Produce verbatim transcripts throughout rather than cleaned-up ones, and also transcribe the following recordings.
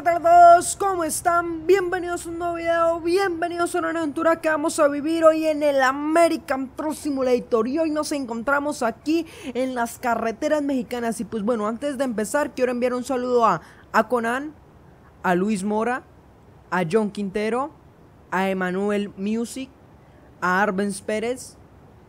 tal a todos? ¿Cómo están? Bienvenidos a un nuevo video, bienvenidos a una nueva aventura que vamos a vivir hoy en el American Truck Simulator. Y hoy nos encontramos aquí en las carreteras mexicanas. Y pues bueno, antes de empezar quiero enviar un saludo a, a Conan, a Luis Mora, a John Quintero, a Emanuel Music, a Arbenz Pérez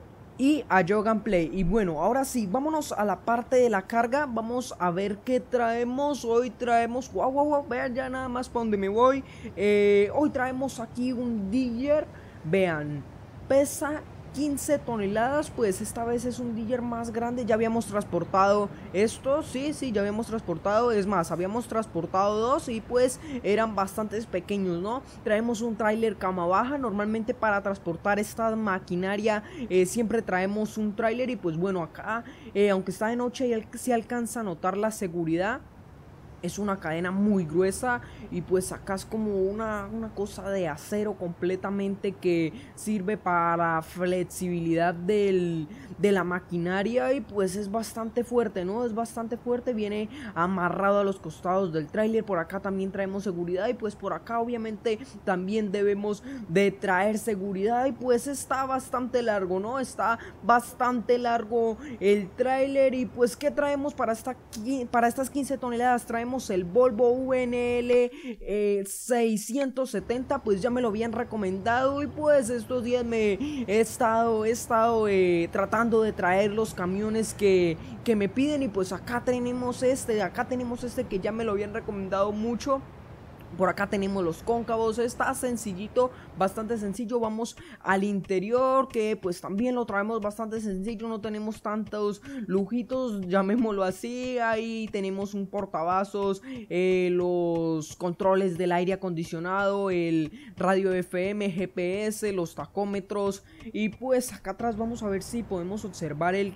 y a Jogan Play. Y bueno, ahora sí, vámonos a la parte de la carga. Vamos a ver qué traemos. Hoy traemos, wow, wow, wow, vean ya nada más para donde me voy. eh, Hoy traemos aquí un Digger. Vean, pesa quince toneladas, pues esta vez es un Digger más grande. Ya habíamos transportado esto, sí, sí, ya habíamos transportado. Es más, habíamos transportado dos y pues eran bastantes pequeños, ¿no? Traemos un tráiler cama baja. Normalmente para transportar esta maquinaria eh, siempre traemos un tráiler. Y pues bueno, acá, eh, aunque está de noche, ya se alcanza a notar la seguridad. Es una cadena muy gruesa y pues acá es como una, una cosa de acero completamente que sirve para flexibilidad del, de la maquinaria. Y pues es bastante fuerte, ¿no? Es bastante fuerte, viene amarrado a los costados del tráiler. Por acá también traemos seguridad y pues por acá obviamente también debemos de traer seguridad. Y pues está bastante largo, ¿no? Está bastante largo el tráiler. Y pues ¿qué traemos para, esta, para estas quince toneladas? Traemos el Volvo V N L eh, seiscientos setenta, pues ya me lo habían recomendado. Y pues estos días me he estado, he estado eh, tratando de traer los camiones que, que me piden. Y pues acá tenemos este, acá tenemos este que ya me lo habían recomendado mucho. Por acá tenemos los cóncavos, está sencillito, bastante sencillo. Vamos al interior, que pues también lo traemos bastante sencillo. No tenemos tantos lujitos, llamémoslo así. Ahí tenemos un portavasos, eh, los controles del aire acondicionado, el radio F M, G P S, los tacómetros. Y pues acá atrás vamos a ver si podemos observar el...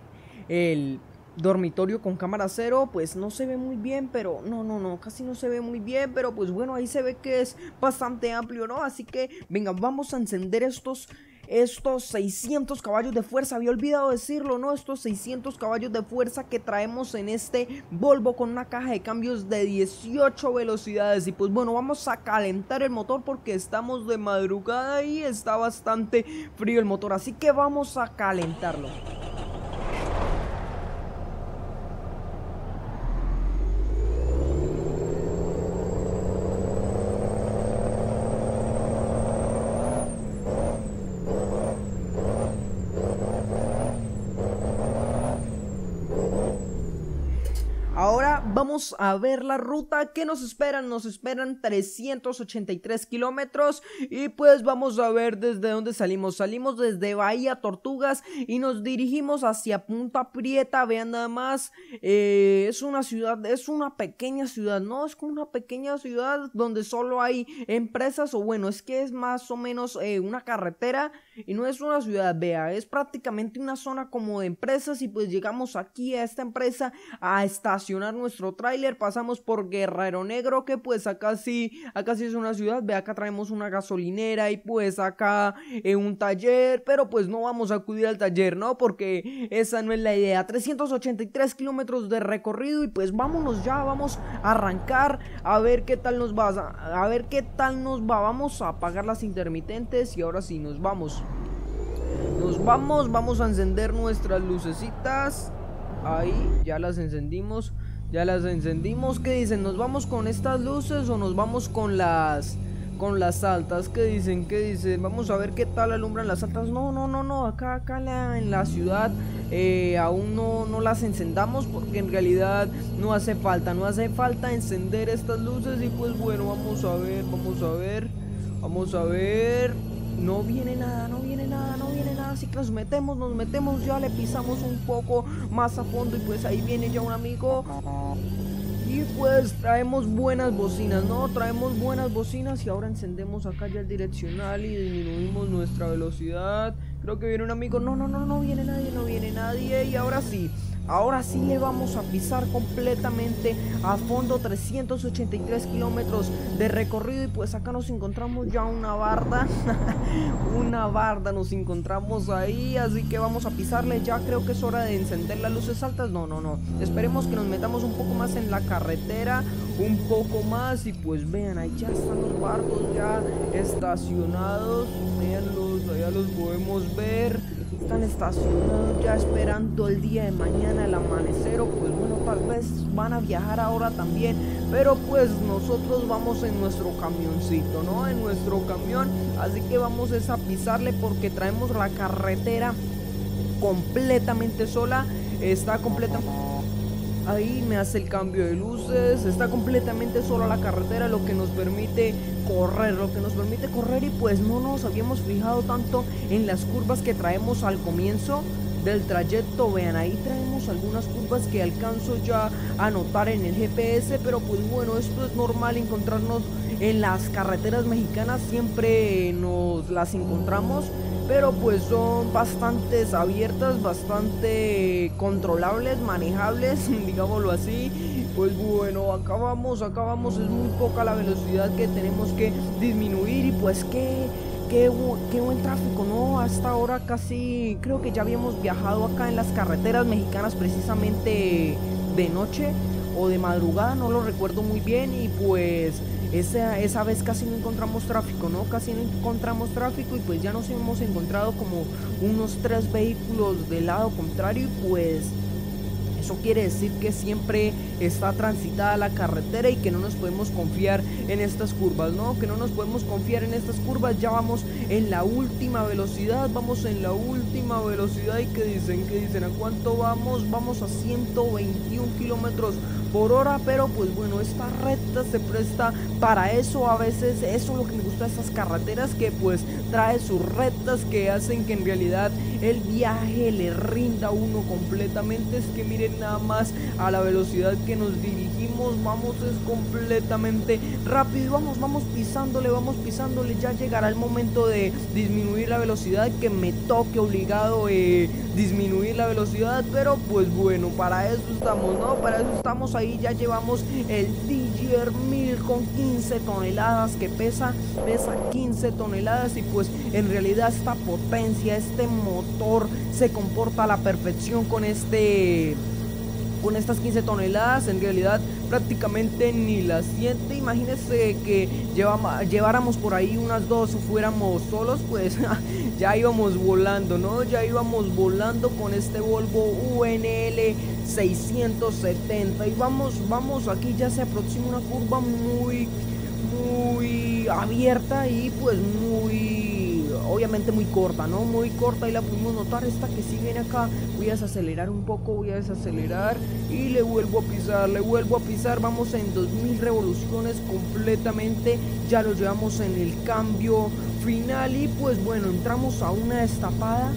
el dormitorio con cámara cero. Pues no se ve muy bien, pero no, no, no, casi no se ve muy bien, pero pues bueno, ahí se ve que es bastante amplio, ¿no? Así que venga, vamos a encender estos Estos seiscientos caballos de fuerza. Había olvidado decirlo, ¿no? Estos seiscientos caballos de fuerza que traemos en este Volvo con una caja de cambios de dieciocho velocidades. Y pues bueno, vamos a calentar el motor porque estamos de madrugada y está bastante frío el motor, así que vamos a calentarlo. Ahora vamos a ver la ruta que nos esperan. Nos esperan trescientos ochenta y tres kilómetros. Y pues vamos a ver desde dónde salimos. Salimos desde Bahía Tortugas y nos dirigimos hacia Punta Prieta. Vean nada más, eh, es una ciudad, es una pequeña ciudad, ¿no? Es como una pequeña ciudad donde solo hay empresas. O bueno, es que es más o menos eh, una carretera y no es una ciudad, vea, es prácticamente una zona como de empresas. Y pues llegamos aquí a esta empresa a estacionar nuestro tráiler. Pasamos por Guerrero Negro, que pues acá sí, acá sí es una ciudad. Ve, acá traemos una gasolinera y pues acá eh, un taller, pero pues no vamos a acudir al taller, ¿no? Porque esa no es la idea. Trescientos ochenta y tres kilómetros de recorrido y pues vámonos ya, vamos a arrancar a ver qué tal nos va, a, a ver qué tal nos va. Vamos a apagar las intermitentes y ahora sí nos vamos. Nos vamos, vamos a encender nuestras lucecitas. Ahí, ya las encendimos. Ya las encendimos. ¿Qué dicen? ¿Nos vamos con estas luces o nos vamos con las con las altas? ¿Qué dicen? ¿Qué dicen? Vamos a ver qué tal alumbran las altas. No, no, no, no. Acá, acá en la, en la ciudad eh, aún no, no las encendamos porque en realidad no hace falta. No hace falta encender estas luces. Y pues bueno, vamos a ver, vamos a ver. Vamos a ver. No viene nada, no viene nada, no viene nada. Así que nos metemos, nos metemos, ya le pisamos un poco más a fondo. Y pues ahí viene ya un amigo. Y pues traemos buenas bocinas, ¿no? Traemos buenas bocinas. Y ahora encendemos acá ya el direccional y disminuimos nuestra velocidad. creo que viene un amigo. No, no, no, no viene nadie, no viene nadie. Y ahora sí, ahora sí le vamos a pisar completamente a fondo, trescientos ochenta y tres kilómetros de recorrido. Y pues acá nos encontramos ya una barda, una barda nos encontramos ahí, así que vamos a pisarle. Ya creo que es hora de encender las luces altas. No, no, no, esperemos que nos metamos un poco más en la carretera, un poco más. Y pues vean, ahí ya están los barcos ya estacionados, veanlos, allá los podemos ver. Están estacionados ya esperando el día de mañana, el amanecer, o pues bueno, tal vez van a viajar ahora también, pero pues nosotros vamos en nuestro camioncito, ¿no? En nuestro camión, así que vamos a pisarle porque traemos la carretera completamente sola, está completamente... Ahí me hace el cambio de luces, está completamente sola la carretera, lo que nos permite correr, lo que nos permite correr y pues no nos habíamos fijado tanto en las curvas que traemos al comienzo del trayecto. Vean, ahí traemos algunas curvas que alcanzo ya a notar en el G P S, pero pues bueno, esto es normal encontrarnos en las carreteras mexicanas, siempre nos las encontramos, pero pues son bastante abiertas, bastante controlables, manejables, digámoslo así. Pues bueno, acá vamos, acá vamos, es muy poca la velocidad que tenemos que disminuir y pues qué, qué, qué buen tráfico, ¿no? Hasta ahora casi, creo que ya habíamos viajado acá en las carreteras mexicanas precisamente de noche o de madrugada, no lo recuerdo muy bien y pues... Esa, esa vez casi no encontramos tráfico, ¿no? Casi no encontramos tráfico y pues ya nos hemos encontrado como unos tres vehículos del lado contrario y pues eso quiere decir que siempre está transitada la carretera y que no nos podemos confiar en estas curvas, ¿no? Que no nos podemos confiar en estas curvas, ya vamos en la última velocidad, vamos en la última velocidad y que dicen, que dicen, ¿a cuánto vamos? Vamos a ciento veintiún kilómetros por hora, pero pues bueno, esta recta se presta para eso, a veces eso es lo que me gusta de estas carreteras, que pues trae sus rectas que hacen que en realidad el viaje le rinda a uno completamente. Es que miren nada más a la velocidad que nos dirigimos, vamos es completamente rápido y vamos, vamos pisándole, vamos pisándole, ya llegará el momento de disminuir la velocidad, que me toque obligado eh, disminuir la velocidad, pero pues bueno, para eso estamos, ¿no? Para eso estamos ahí, ya llevamos el Digger mil con quince toneladas que pesa, pesa quince toneladas y pues en realidad esta potencia, este motor se comporta a la perfección con este... con estas quince toneladas, en realidad prácticamente ni las siente. Imagínense que llevamos, lleváramos por ahí unas dos o fuéramos solos, pues ya íbamos volando, ¿no? Ya íbamos volando con este Volvo U N L seiscientos setenta y vamos, vamos, aquí ya se aproxima una curva muy, muy abierta y pues muy... obviamente muy corta, ¿no? Muy corta y la pudimos notar. Esta que sí viene acá, voy a desacelerar un poco, voy a desacelerar y le vuelvo a pisar, le vuelvo a pisar. Vamos en dos mil revoluciones completamente, ya lo llevamos en el cambio final y pues bueno, entramos a una destapada.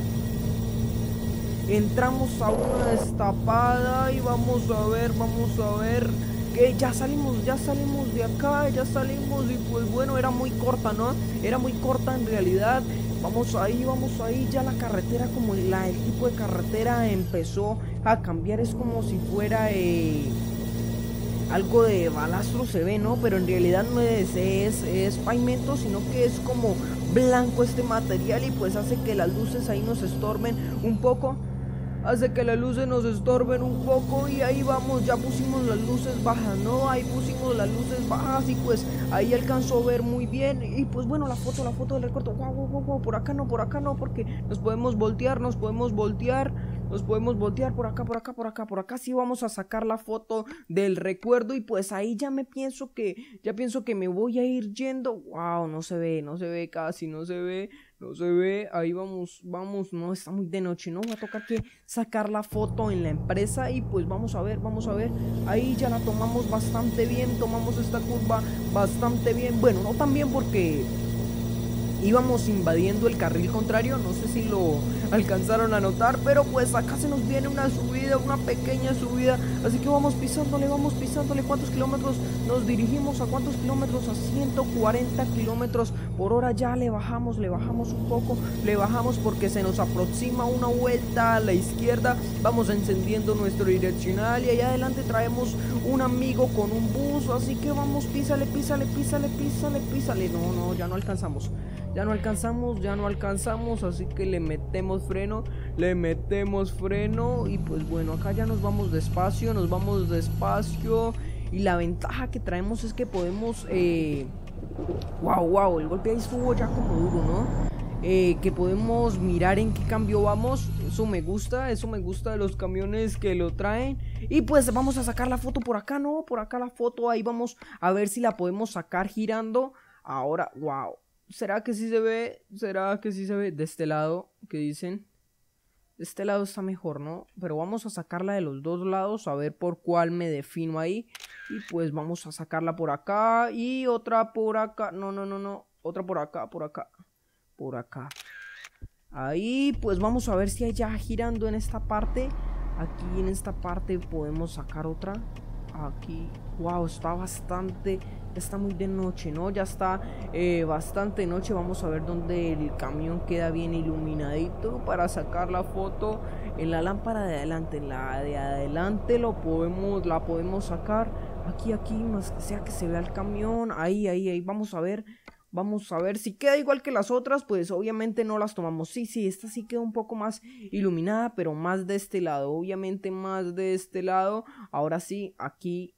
Entramos a una destapada y vamos a ver, vamos a ver que ya salimos, ya salimos de acá, ya salimos y pues bueno, era muy corta, ¿no? Era muy corta en realidad. Vamos ahí, vamos ahí, ya la carretera, como la, el tipo de carretera empezó a cambiar, es como si fuera eh, algo de balastro se ve, ¿no? Pero en realidad no es, es, es pavimento, sino que es como blanco este material y pues hace que las luces ahí nos estorben un poco. Hace que las luces nos estorben un poco y ahí vamos, ya pusimos las luces bajas, ¿no? Ahí pusimos las luces bajas y pues ahí alcanzó a ver muy bien y pues bueno, la foto, la foto del recuerdo, wow, wow, wow, wow, por acá no, por acá no, porque nos podemos voltear, nos podemos voltear, nos podemos voltear por acá, por acá, por acá, por acá sí vamos a sacar la foto del recuerdo y pues ahí ya me pienso que, ya pienso que me voy a ir yendo, wow, no se ve, no se ve casi, no se ve. No se ve, ahí vamos, vamos, no, está muy de noche, ¿no? Va a tocar que sacar la foto en la empresa y pues vamos a ver, vamos a ver. Ahí ya la tomamos bastante bien, tomamos esta curva bastante bien. Bueno, no tan bien porque íbamos invadiendo el carril contrario, no sé si lo alcanzaron a notar, pero pues acá se nos viene una subida, una pequeña subida, así que vamos pisándole, vamos pisándole. ¿Cuántos kilómetros nos dirigimos? ¿A cuántos kilómetros? A ciento cuarenta kilómetros por hora. Ya le bajamos, le bajamos un poco, le bajamos porque se nos aproxima una vuelta a la izquierda. Vamos encendiendo nuestro direccional y allá adelante traemos un amigo con un bus, así que vamos, písale, písale, písale, písale, písale. No, no, ya no alcanzamos. Ya no alcanzamos, ya no alcanzamos, así que le metemos freno, le metemos freno y pues bueno, acá ya nos vamos despacio, nos vamos despacio y la ventaja que traemos es que podemos, eh... wow, wow, el golpe ahí estuvo ya como duro, ¿no? Eh, que podemos mirar en qué cambio vamos, eso me gusta, eso me gusta de los camiones que lo traen. Y pues vamos a sacar la foto por acá, ¿no? Por acá la foto, ahí vamos a ver si la podemos sacar girando. Ahora, wow. ¿Será que sí se ve? ¿Será que sí se ve? De este lado, ¿qué dicen? De este lado está mejor, ¿no? Pero vamos a sacarla de los dos lados, a ver por cuál me defino ahí. Y pues vamos a sacarla por acá y otra por acá. No, no, no, no. Otra por acá, por acá. Por acá. Ahí, pues vamos a ver si allá girando en esta parte. Aquí en esta parte podemos sacar otra. Aquí, wow, está bastante, está muy de noche, ¿no? Ya está eh, bastante noche. Vamos a ver dónde el camión queda bien iluminadito para sacar la foto. En la lámpara de adelante, en la de adelante lo podemos, la podemos sacar. Aquí, aquí, más que sea que se vea el camión. Ahí, ahí, ahí, vamos a ver. Vamos a ver si queda igual que las otras, pues obviamente no las tomamos. Sí, sí, esta sí queda un poco más iluminada, pero más de este lado. Obviamente más de este lado. Ahora sí, aquí.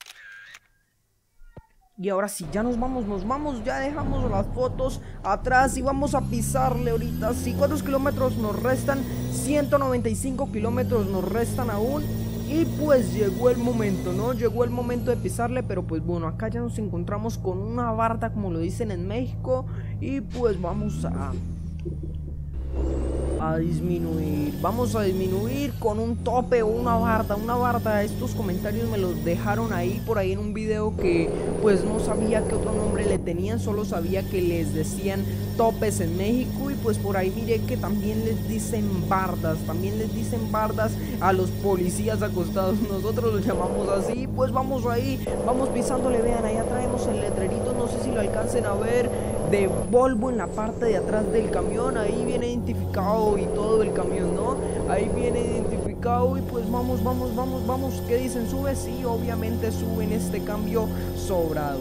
Y ahora sí, ya nos vamos, nos vamos, ya dejamos las fotos atrás y vamos a pisarle ahorita. Sí, ¿cuántos kilómetros nos restan? ciento noventa y cinco kilómetros nos restan aún. Y pues llegó el momento, ¿no? Llegó el momento de pisarle, pero pues bueno, acá ya nos encontramos con una barda, como lo dicen en México. Y pues vamos a... a disminuir, vamos a disminuir con un tope o una barda, una barda. Estos comentarios me los dejaron ahí por ahí en un video que pues no sabía qué otro nombre le tenían, solo sabía que les decían topes en México y pues por ahí miré que también les dicen bardas, también les dicen bardas a los policías acostados, nosotros los llamamos así. Pues vamos ahí, vamos pisándole, vean, allá traemos el letrerito, no sé si lo alcancen a ver, de Volvo en la parte de atrás del camión. Ahí viene identificado y todo el camión, ¿no? Ahí viene identificado y pues vamos, vamos, vamos, vamos. ¿Qué dicen? ¿Sube? Sí, obviamente sube en este cambio sobrado.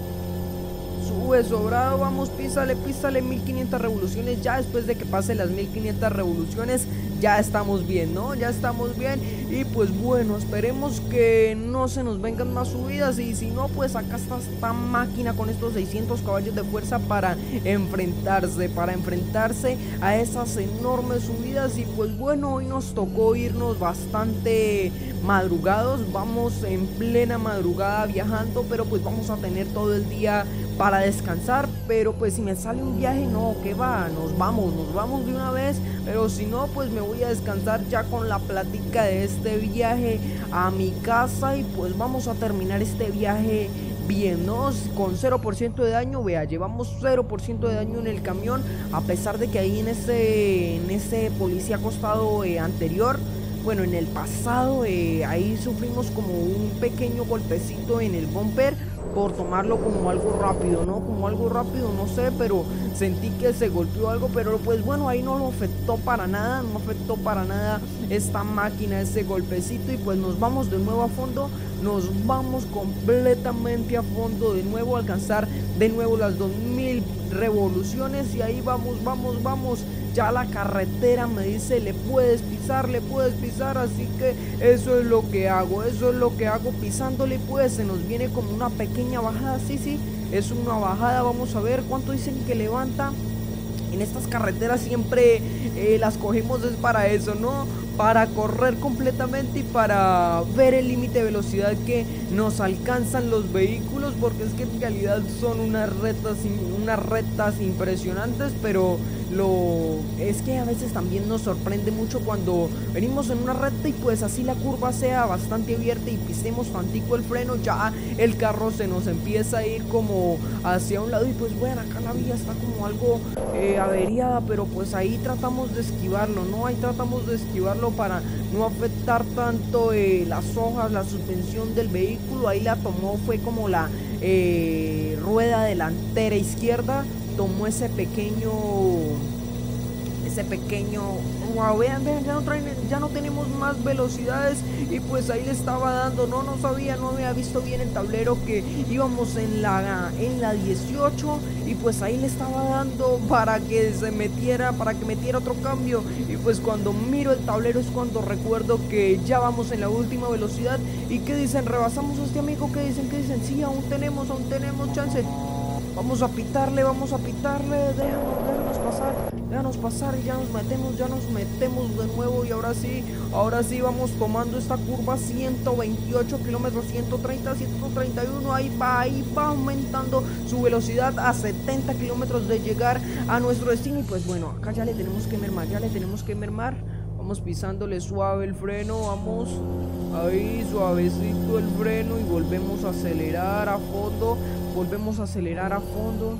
Sube sobrado, vamos, písale, písale, mil quinientas revoluciones. Ya después de que pase las mil quinientas revoluciones ya estamos bien, ¿no? Ya estamos bien. Y pues bueno, esperemos que no se nos vengan más subidas. Y si no, pues acá está esta máquina con estos seiscientos caballos de fuerza para enfrentarse, para enfrentarse a esas enormes subidas. Y pues bueno, hoy nos tocó irnos bastante madrugados. Vamos en plena madrugada viajando, pero pues vamos a tener todo el día para descansar. Pero pues si me sale un viaje, no, ¿qué va? Nos vamos, nos vamos de una vez. Pero si no, pues me voy a descansar ya con la plática de este viaje a mi casa. Y pues vamos a terminar este viaje bien, ¿no? Con cero por ciento de daño. Vea, llevamos cero por ciento de daño en el camión, a pesar de que ahí en ese, en ese policía acostado eh, anterior, bueno, en el pasado, eh, ahí sufrimos como un pequeño golpecito en el bumper por tomarlo como algo rápido, ¿no? Como algo rápido, no sé, pero sentí que se golpeó algo, pero pues bueno, ahí no lo afectó para nada, no afectó para nada esta máquina, ese golpecito. Y pues nos vamos de nuevo a fondo, nos vamos completamente a fondo de nuevo, a alcanzar de nuevo las dos mil revoluciones. Y ahí vamos, vamos, vamos. Ya la carretera me dice, le puedes pisar, le puedes pisar, así que eso es lo que hago, eso es lo que hago, pisándole. Pues se nos viene como una pequeña bajada, sí, sí, es una bajada. Vamos a ver cuánto dicen que levanta. En estas carreteras siempre eh, las cogemos es para eso, ¿no? Para correr completamente y para ver el límite de velocidad que nos alcanzan los vehículos, porque es que en realidad son unas retas, unas retas impresionantes, pero lo es que a veces también nos sorprende mucho cuando venimos en una recta y pues así la curva sea bastante abierta y pisemos tantico el freno, ya el carro se nos empieza a ir como hacia un lado y pues bueno, acá la vía está como algo eh, averiada, pero pues ahí tratamos de esquivarlo, ¿no? Ahí tratamos de esquivarlo para no afectar tanto eh, las hojas, la suspensión del vehículo. Ahí la tomó, fue como la eh, rueda delantera izquierda, tomó ese pequeño ese pequeño wow, vean, vean, ya no traen, ya no tenemos más velocidades y pues ahí le estaba dando, no, no sabía, no había visto bien el tablero que íbamos en la en la dieciocho y pues ahí le estaba dando para que se metiera, para que metiera otro cambio y pues cuando miro el tablero es cuando recuerdo que ya vamos en la última velocidad y ¿qué dicen? ¿Rebasamos a este amigo? ¿Qué dicen? ¿Qué dicen? Sí, aún tenemos, aún tenemos chance. Vamos a pitarle, vamos a pitarle, déjanos, déjanos pasar, déjanos pasar y ya nos metemos, ya nos metemos de nuevo y ahora sí, ahora sí vamos tomando esta curva ciento veintiocho kilómetros, ciento treinta, ciento treinta y uno, ahí va, ahí va aumentando su velocidad a setenta kilómetros de llegar a nuestro destino y pues bueno, acá ya le tenemos que mermar, ya le tenemos que mermar. Vamos pisándole suave el freno, vamos ahí suavecito el freno y volvemos a acelerar a fondo, volvemos a acelerar a fondo,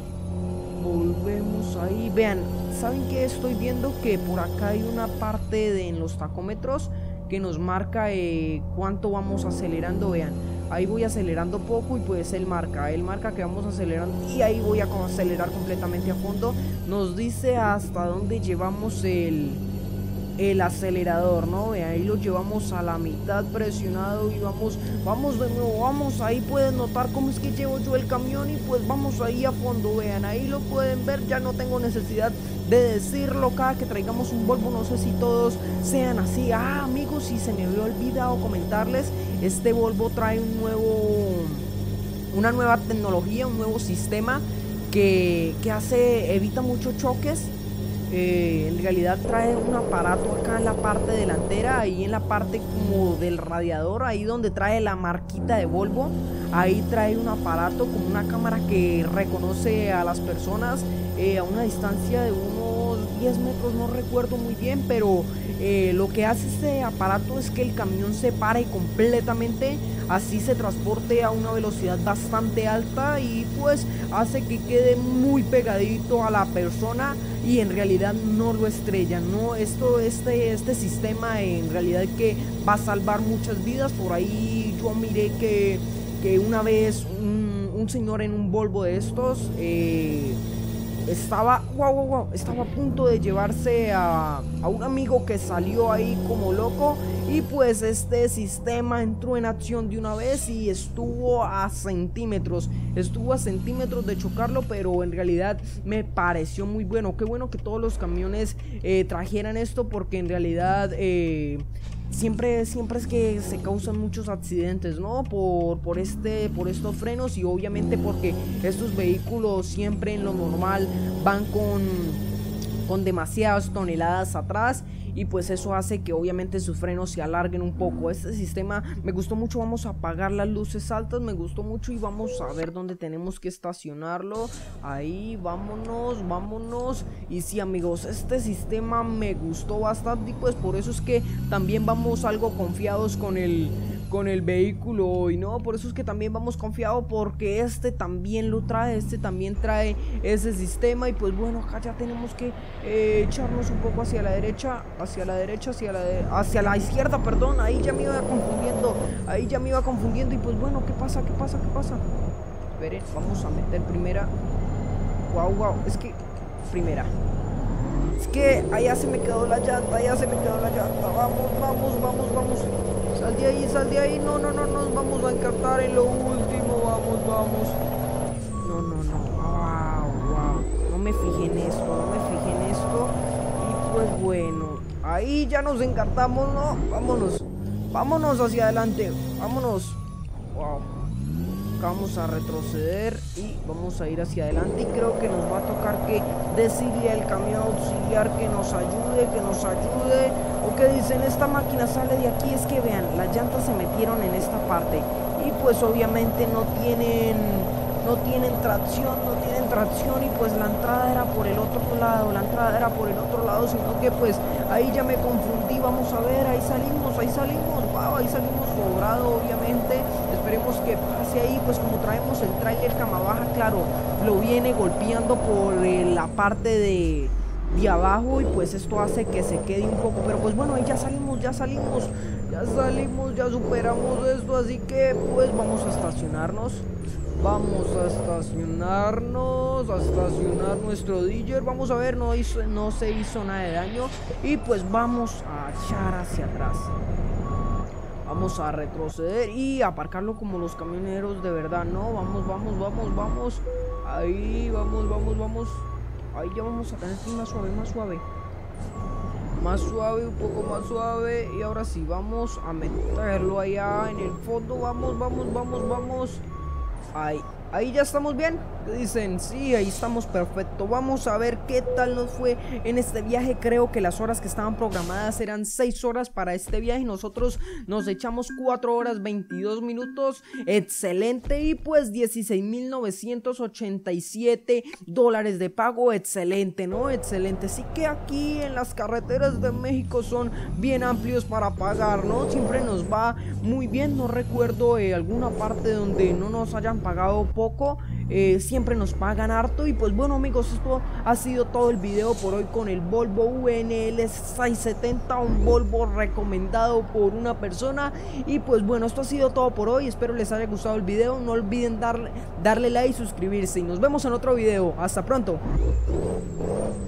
volvemos ahí, vean, ¿saben qué? Estoy viendo que por acá hay una parte de, en los tacómetros que nos marca eh, cuánto vamos acelerando, vean, ahí voy acelerando poco y pues él marca, él marca que vamos acelerando y ahí voy a acelerar completamente a fondo, nos dice hasta dónde llevamos el... el acelerador, ¿no? Ahí lo llevamos a la mitad presionado y vamos, vamos de nuevo, vamos, ahí pueden notar cómo es que llevo yo el camión y pues vamos ahí a fondo, vean, ahí lo pueden ver, ya no tengo necesidad de decirlo cada que traigamos un Volvo, no sé si todos sean así. Ah, amigos, si se me había olvidado comentarles, este Volvo trae un nuevo, una nueva tecnología, un nuevo sistema que, que hace, evita muchos choques. Eh, en realidad trae un aparato acá en la parte delantera, ahí en la parte como del radiador, ahí donde trae la marquita de Volvo, ahí trae un aparato con una cámara que reconoce a las personas eh, a una distancia de unos diez metros, no recuerdo muy bien, pero eh, lo que hace este aparato es que el camión se pare completamente, así se transporte a una velocidad bastante alta y pues hace que quede muy pegadito a la persona y en realidad no lo estrella, no, esto, este, este sistema en realidad que va a salvar muchas vidas. Por ahí yo miré que, que una vez un, un señor en un Volvo de estos eh, estaba, wow, wow, wow, estaba a punto de llevarse a, a un amigo que salió ahí como loco y pues este sistema entró en acción de una vez y estuvo a centímetros, estuvo a centímetros de chocarlo, pero en realidad me pareció muy bueno. Qué bueno que todos los camiones eh, trajeran esto, porque en realidad eh, siempre, siempre es que se causan muchos accidentes, ¿no? Por, por, este, por estos frenos y obviamente porque estos vehículos siempre en lo normal van con, con demasiadas toneladas atrás y pues eso hace que obviamente sus frenos se alarguen un poco. Este sistema me gustó mucho. Vamos a apagar las luces altas, me gustó mucho y vamos a ver dónde tenemos que estacionarlo. Ahí, vámonos, vámonos. Y sí, amigos, este sistema me gustó bastante y pues por eso es que también vamos algo confiados con el... con el vehículo y no, por eso es que también vamos confiados, porque este también lo trae, este también trae ese sistema y pues bueno, acá ya tenemos que eh, echarnos un poco hacia la derecha, hacia la derecha, hacia la, de, hacia la izquierda, perdón, ahí ya me iba confundiendo, ahí ya me iba confundiendo y pues bueno, ¿qué pasa? ¿Qué pasa? ¿Qué pasa? Esperen, vamos a meter primera, wow, wow, es que, primera. Es que allá se me quedó la llanta, allá se me quedó la llanta, vamos, vamos, vamos, vamos. Sal de ahí, sal de ahí, no, no, no, nos vamos a encartar en lo último, vamos, vamos. No, no, no, wow, wow, no me fijé en esto, no me fijé en esto. Y pues bueno, ahí ya nos encartamos, ¿no? Vámonos, vámonos hacia adelante, vámonos. Wow, acá vamos a retroceder y vamos a ir hacia adelante y creo que nos va a tocar que decirle al camión auxiliar que nos ayude, que nos ayude. O que dicen, esta máquina sale de aquí. Es que vean, las llantas se metieron en esta parte y pues obviamente no tienen no tienen tracción, no tienen tracción y pues la entrada era por el otro lado, la entrada era por el otro lado, sino que pues ahí ya me confundí. Vamos a ver, ahí salimos, ahí salimos, wow, ahí salimos sobrado obviamente. Esperemos que pase ahí, pues como traemos el tráiler cama baja, claro, lo viene golpeando por eh, la parte de... de abajo y pues esto hace que se quede un poco, pero pues bueno, ahí ya salimos, ya salimos, ya salimos, ya superamos esto, así que pues vamos a estacionarnos, vamos a estacionarnos, a estacionar nuestro Digger, vamos a ver, no hizo, no se hizo nada de daño y pues vamos a echar hacia atrás. Vamos a retroceder y aparcarlo como los camioneros de verdad, ¿no? Vamos, vamos, vamos, vamos. Ahí, vamos, vamos, vamos. Ahí ya vamos a tener que ir más suave, más suave. Más suave, un poco más suave. Y ahora sí, vamos a meterlo allá en el fondo. Vamos, vamos, vamos, vamos. Ahí, ahí ya estamos bien. Dicen, sí, ahí estamos perfecto. Vamos a ver qué tal nos fue en este viaje. Creo que las horas que estaban programadas eran seis horas para este viaje. Nosotros nos echamos cuatro horas veintidós minutos. Excelente. Y pues dieciséis mil novecientos ochenta y siete dólares de pago. Excelente, ¿no? Excelente. Así que aquí en las carreteras de México son bien amplios para pagar, ¿no? Siempre nos va muy bien. No recuerdo eh, alguna parte donde no nos hayan pagado poco. Eh, siempre nos pagan harto. Y pues bueno, amigos, esto ha sido todo el video por hoy con el Volvo V N L seiscientos setenta, un Volvo recomendado por una persona. Y pues bueno, esto ha sido todo por hoy. Espero les haya gustado el video. No olviden darle, darle like y suscribirse. Y nos vemos en otro video. Hasta pronto.